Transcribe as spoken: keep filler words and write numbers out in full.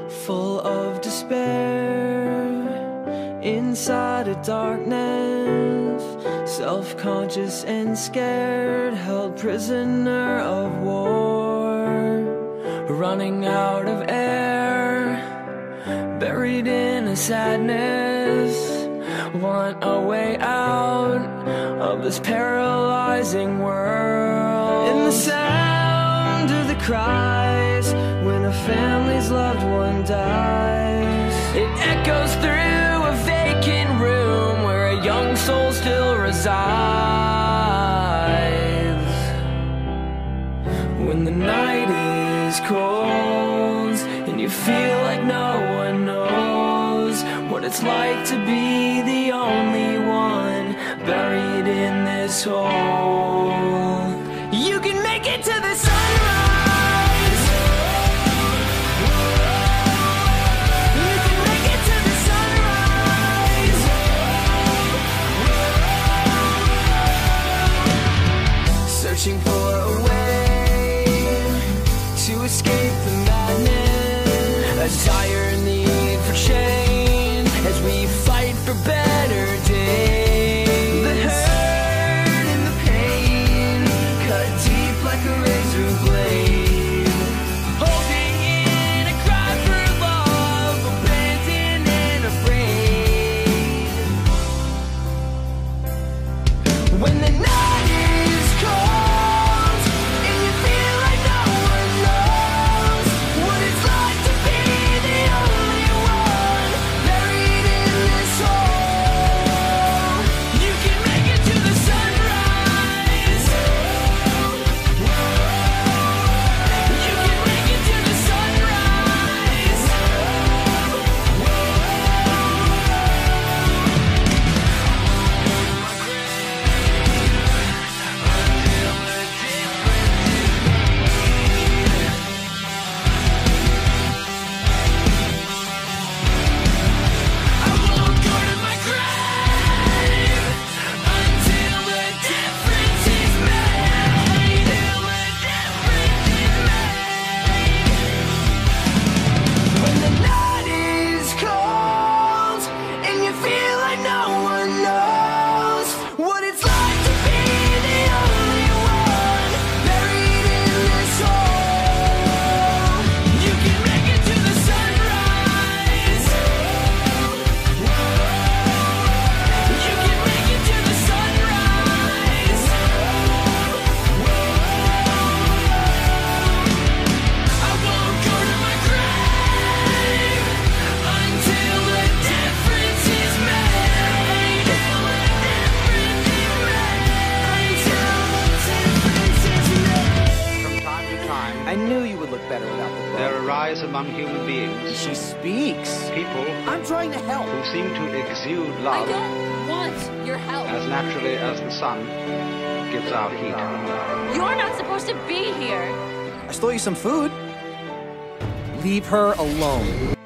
full of despair, inside a darkness, self-conscious and scared, held prisoner of war, running out of air, buried in a sadness, want a way out of this paralyzing world. In the sound of the cries when a family's loved one dies, it echoes through a vacant room where a young soul still resides. When the night is cold and you feel like no one knows what it's like to be the only one buried in this hole, you can make it to the sunrise. You can make it to the sunrise. Searching for a way to escape the madness, a dire need for change as we fight for better days. The hurt and the pain cut deep like a razor blade, holding in a cry for love, abandoned and afraid. When the night is cold and you feel like no one knows what it's like to be the only one buried in this hole, you can make it to the sunrise. You can make it to the sunrise. I won't go to my grave until the difference is made. Till the difference is made. When the night is cold and you feel like no one knows what it's like to be the only one buried in this hole, you can make it to the sunrise. You can make it to the sunrise. I won't go to my grave until the difference is made. Till the difference is made. Till the difference is made. From time to time, I knew you would look better without the book. there arise among human beings She speaks. people I'm trying to help. who seem to exude I love don't want your help. as naturally as the sun gives out heat. You're not supposed to be here. I stole you some food. Leave her alone.